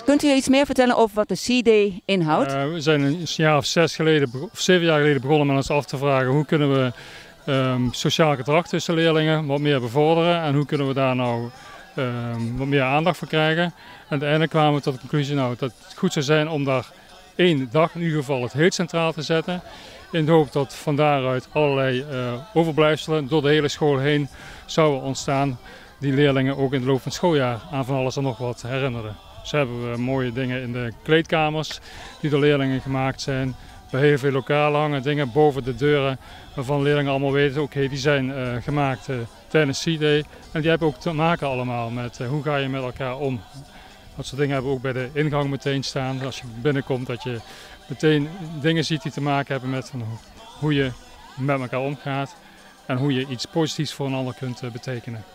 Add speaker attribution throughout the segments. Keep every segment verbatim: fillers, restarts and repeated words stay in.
Speaker 1: Kunt u iets meer vertellen over wat de C-Day inhoudt?
Speaker 2: Uh, we zijn een jaar of zes geleden, of zeven jaar geleden begonnen met ons af te vragen hoe kunnen we um, sociaal gedrag tussen leerlingen wat meer bevorderen en hoe kunnen we daar nou um, wat meer aandacht voor krijgen. En uiteindelijk kwamen we tot de conclusie nou, dat het goed zou zijn om daar één dag in ieder geval het heel centraal te zetten. In de hoop dat van daaruit allerlei uh, overblijfselen door de hele school heen zouden ontstaan. Die leerlingen ook in de loop van het schooljaar aan van alles en nog wat herinneren. Zo hebben we mooie dingen in de kleedkamers die door leerlingen gemaakt zijn. Bij heel veel lokalen hangen dingen boven de deuren waarvan leerlingen allemaal weten, oké, okay, die zijn uh, gemaakt uh, tijdens C-Day. En die hebben ook te maken allemaal met uh, hoe ga je met elkaar om. Dat soort dingen hebben we ook bij de ingang meteen staan. Als je binnenkomt dat je meteen dingen ziet die te maken hebben met van hoe je met elkaar omgaat. En hoe je iets positiefs voor een ander kunt uh, betekenen.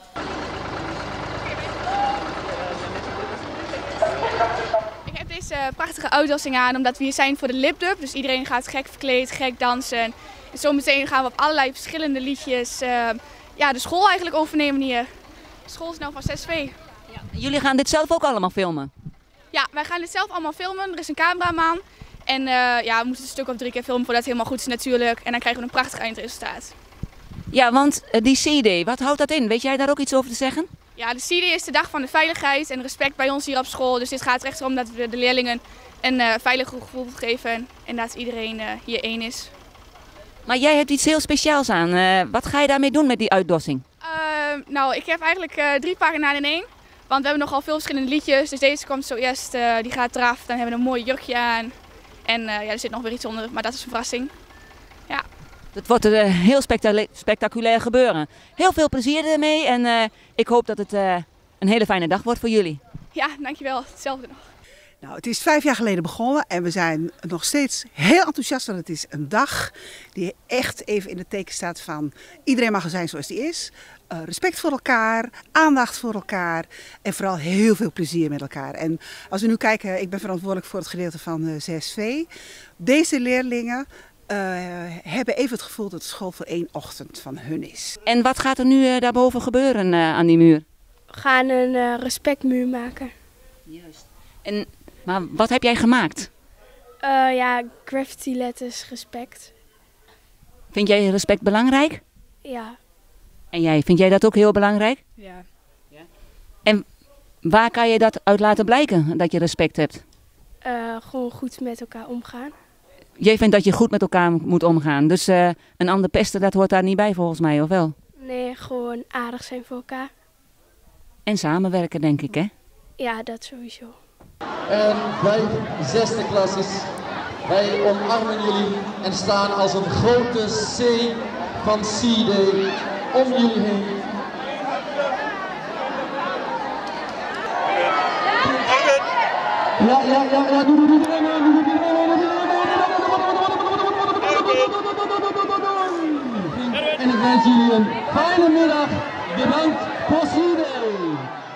Speaker 3: Deze prachtige uitdossing aan omdat we hier zijn voor de lipdub. Dus iedereen gaat gek verkleed, gek dansen. En zometeen gaan we op allerlei verschillende liedjes uh, ja, de school eigenlijk overnemen hier. De school is nou van zes V.
Speaker 1: Ja. Jullie gaan dit zelf ook allemaal filmen?
Speaker 3: Ja, wij gaan dit zelf allemaal filmen. Er is een cameraman. En uh, ja, we moeten het een stuk of drie keer filmen voordat het helemaal goed is natuurlijk. En dan krijgen we een prachtig eindresultaat.
Speaker 1: Ja, want uh, die C-Day, wat houdt dat in? Weet jij daar ook iets over te zeggen?
Speaker 3: Ja, de C-Day is de dag van de veiligheid en respect bij ons hier op school. Dus dit gaat er echt om dat we de leerlingen een uh, veilig gevoel geven en dat iedereen uh, hier één is.
Speaker 1: Maar jij hebt iets heel speciaals aan. Uh, wat ga je daarmee doen met die uitdossing?
Speaker 3: Uh, nou, ik heb eigenlijk uh, drie pagina's in één. Want we hebben nogal veel verschillende liedjes. Dus deze komt zo eerst, uh, die gaat eraf. Dan hebben we een mooi jurkje aan. En uh, ja, er zit nog weer iets onder, maar dat is een verrassing. Ja.
Speaker 1: Het wordt een uh, heel spectaculair, spectaculair gebeuren. Heel veel plezier ermee en uh, ik hoop dat het uh, een hele fijne dag wordt voor jullie.
Speaker 3: Ja, dankjewel. Hetzelfde nog.
Speaker 4: Nou, het is vijf jaar geleden begonnen en we zijn nog steeds heel enthousiast. Want het is een dag die echt even in het teken staat van iedereen mag er zijn zoals die is. Uh, respect voor elkaar, aandacht voor elkaar en vooral heel veel plezier met elkaar. En als we nu kijken, ik ben verantwoordelijk voor het gedeelte van uh, zes V. Deze leerlingen uh, hebben even het gevoel dat de school voor één ochtend van hun is.
Speaker 1: En wat gaat er nu uh, daarboven gebeuren uh, aan die muur?
Speaker 5: We gaan een uh, respectmuur maken.
Speaker 1: Juist. En, maar wat heb jij gemaakt?
Speaker 5: Uh, ja, graffiti letters respect.
Speaker 1: Vind jij respect belangrijk?
Speaker 5: Ja.
Speaker 1: En jij, vind jij dat ook heel belangrijk?
Speaker 5: Ja.
Speaker 1: Ja. En waar kan je dat uit laten blijken, dat je respect hebt?
Speaker 5: Uh, gewoon goed met elkaar omgaan.
Speaker 1: Jij vindt dat je goed met elkaar moet omgaan, dus uh, een ander pesten, dat hoort daar niet bij volgens mij, of wel?
Speaker 5: Nee, gewoon aardig zijn voor elkaar.
Speaker 1: En samenwerken, denk ik, hè?
Speaker 5: Ja, dat sowieso.
Speaker 6: En wij, zesde klasses, wij omarmen jullie en staan als een grote C van C-Day om jullie heen. Ja, ja, ja, ja, doe, doe, doe, doe, doe, doe, doe, en ik wens jullie een fijne middag. Bedankt voor C-Day.